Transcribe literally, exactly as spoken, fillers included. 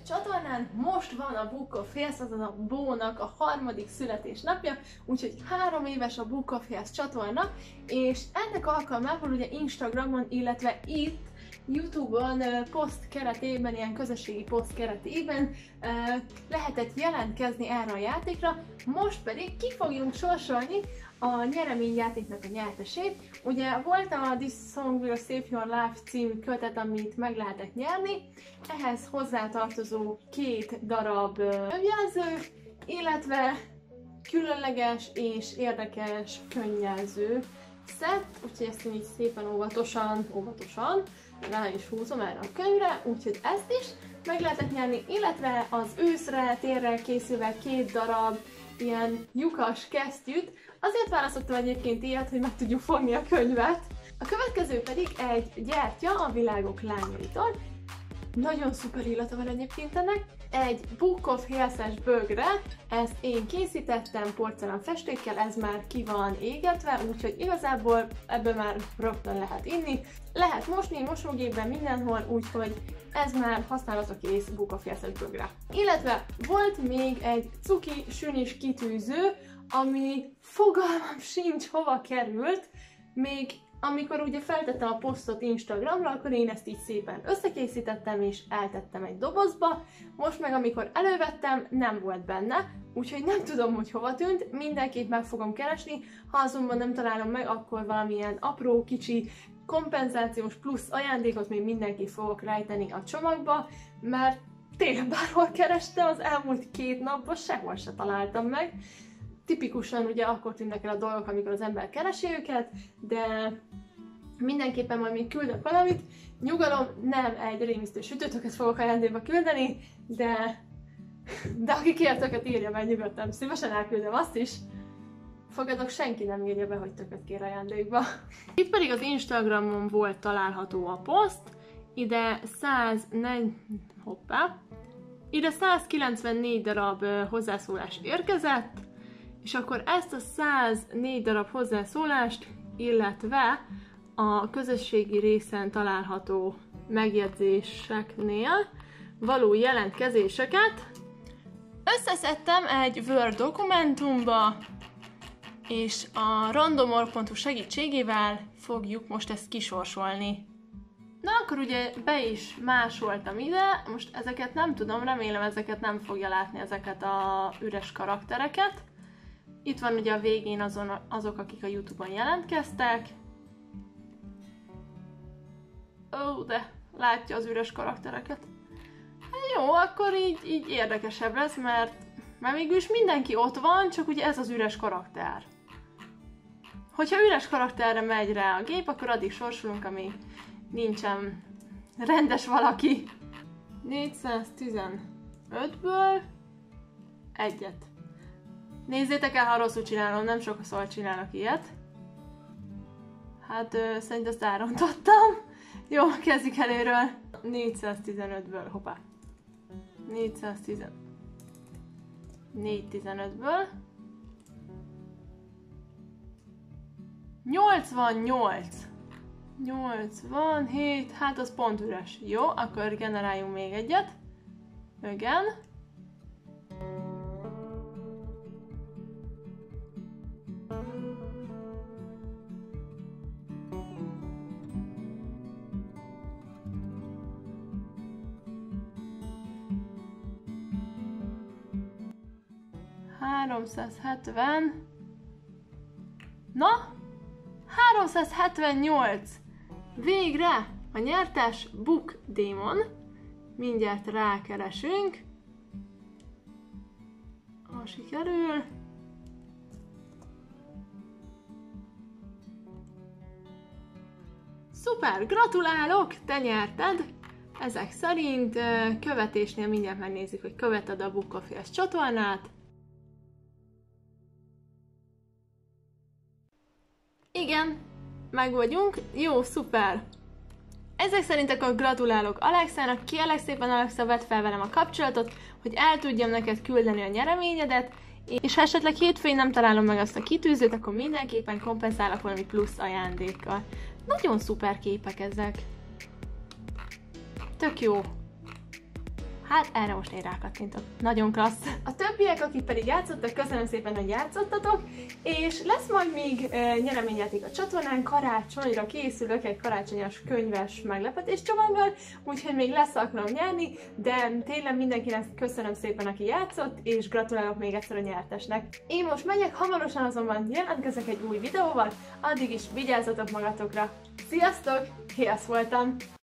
csatornán. Most van a Book of Health, azaz a Bónak a harmadik születésnapja, úgyhogy három éves a Book of Health csatorna, és ennek alkalmával ugye Instagramon, illetve itt YouTube-on poszt keretében, ilyen közösségi poszt keretében lehetett jelentkezni erre a játékra, most pedig ki fogjuk sorsolni a nyereményjátéknak a nyertesét. Ugye volt a This Song Will Save Your Life című kötet, amit meg lehetett nyerni, ehhez hozzátartozó két darab könyvjelző, illetve különleges és érdekes könyvjelző szett, úgyhogy ezt én így szépen óvatosan, óvatosan rá is húzom erre a könyvre, úgyhogy ezt is meg lehetett nyerni, illetve az őszre, térre készülve két darab ilyen lyukas kesztyűt. Azért választottam egyébként ilyet, hogy meg tudjuk fogni a könyvet. A következő pedig egy gyertya a Világok lányaitól. Nagyon szuper illata van egyébként ennek. Egy Book of Health-es bögre, ezt én készítettem porcelán festékkel, ez már ki van égetve, úgyhogy igazából ebből már rögtön lehet inni. Lehet mosni, mosógépben, mindenhol, úgyhogy ez már használatokkész Book of Health-es bögre. Illetve volt még egy cuki sünis kitűző, ami fogalmam sincs hova került, még amikor ugye feltettem a posztot Instagramra, akkor én ezt így szépen összekészítettem és eltettem egy dobozba. Most meg amikor elővettem, nem volt benne, úgyhogy nem tudom, hogy hova tűnt, mindenképp meg fogom keresni, ha azonban nem találom meg, akkor valamilyen apró, kicsi kompenzációs plusz ajándékot még mindenképp fogok rejteni a csomagba, mert tényleg bárhol kerestem, az elmúlt két napban sehol se találtam meg. Tipikusan ugye akkor tűnnek el a dolgok, amikor az ember keresi őket, de mindenképpen majd még küldök valamit. Nyugalom, nem egy rémisztő sütőtöket fogok ajándékba küldeni, de, de aki kér tököt, írja be nyugodtan, szívesen elküldöm azt is. Fogadok, senki nem írja be, hogy tököt kér ajándékba. Itt pedig az Instagramon volt található a poszt, ide száznegyven, hoppá, ide százkilencvennégy darab hozzászólás érkezett, és akkor ezt a száznégy darab hozzászólást, illetve a közösségi részen található megjegyzéseknél való jelentkezéseket összeszedtem egy Word dokumentumba, és a randomorg pont hu segítségével fogjuk most ezt kisorsolni. Na akkor ugye be is másoltam ide, most ezeket nem tudom, remélem ezeket nem fogja látni, ezeket a üres karaktereket. Itt van ugye a végén azon, azok, akik a YouTube-on jelentkeztek. Ó, de látja az üres karaktereket. Hát jó, akkor így, így érdekesebb lesz, mert, mert mégis mindenki ott van, csak ugye ez az üres karakter. Hogyha üres karakterre megy rá a gép, akkor addig sorsolunk, amíg nincsen rendes valaki. négyszáztizenötből egyet. Nézzétek el, ha rosszul csinálom, nem sokszor csinálok ilyet. Hát ö, szerintem ezt elrontottam. Jó, kezdjük előről. négyszáztizenötből, hoppá. négyszáztizenöt. négyszáztizenötből. nyolcvannyolc. nyolcvanhét, hát az pont üres. Jó, akkor generáljunk még egyet. Igen. háromszázhetven. Na? háromszázhetvennyolc! Végre! A nyertes Book Demon. Mindjárt rákeresünk. Ha sikerül. Szuper! Gratulálok! Te nyerted! Ezek szerint követésnél mindjárt megnézzük, hogy követed a Book of Health csatornát. Igen, meg vagyunk. Jó, szuper! Ezek szerint akkor gratulálok Alexának, kérlek szépen Alexa, vedd fel velem a kapcsolatot, hogy el tudjam neked küldeni a nyereményedet, és ha esetleg hétfőn nem találom meg azt a kitűzőt, akkor mindenképpen kompenzálok valami plusz ajándékkal. Nagyon szuper képek ezek. Tök jó. Hát erre most én rákattintok. Nagyon klassz. A többiek, akik pedig játszottak, köszönöm szépen, hogy játszottatok, és lesz majd még e, nyereményjáték a csatornán, karácsonyra készülök egy karácsonyos könyves meglepetés csomaggal, úgyhogy még lesz alkalom nyerni, de tényleg mindenkinek köszönöm szépen, aki játszott, és gratulálok még egyszer a nyertesnek. Én most megyek, hamarosan azonban jelentkezek egy új videóval, addig is vigyázzatok magatokra. Sziasztok! Héasz voltam!